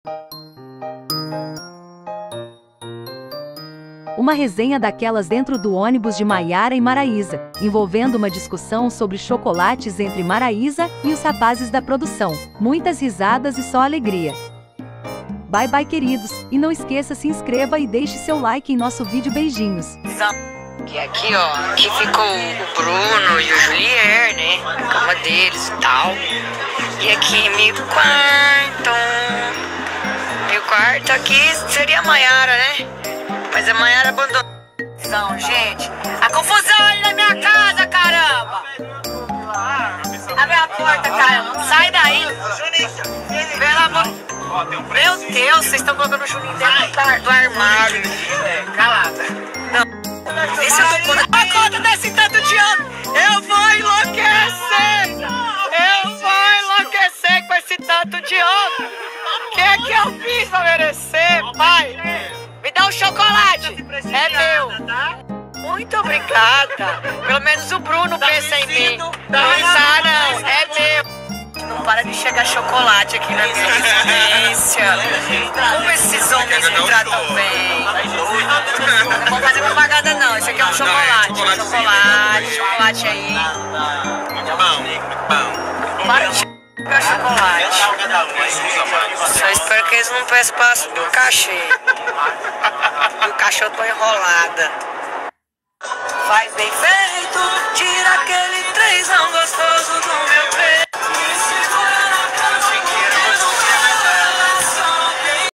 Uma resenha daquelas dentro do ônibus de Maiara e Maraísa, envolvendo uma discussão sobre chocolates entre Maraísa e os rapazes da produção. Muitas risadas e só alegria. Bye bye, queridos, e não esqueça, se inscreva e deixe seu like em nosso vídeo. Beijinhos. E aqui, ó, aqui ficou o Bruno e o Julier, né? A cama deles e tal. E aqui meu quarto. Meu quarto aqui seria a Maiara, né? Mas a Maiara abandonou. Não, gente, a confusão ali na minha casa, caramba! Abre a porta, caramba. Sai daí. Pelo amor. Meu Deus, vocês estão colocando o Juninho dentro do armário. Calada. Não. Esse eu tô conta. A conta desse tanto de ano. Eu vou enlouquecer. Eu vou enlouquecer com esse tanto de ano. O que é que eu fiz pra merecer, pai? Me dá um chocolate. É meu. Muito obrigada. Pelo menos o Bruno pensa em mim. Não, é meu. Não para de chegar chocolate aqui na minha residência. Como esses homens me tratam bem. Não vou fazer propaganda não. Isso aqui é um chocolate. Chocolate aí. Muito bom. Para de chegar chocolate. Só espero que eles não peçam passo do cachê. E o cachorro tô enrolada. Faz bem feito, tira aquele trêsão gostoso do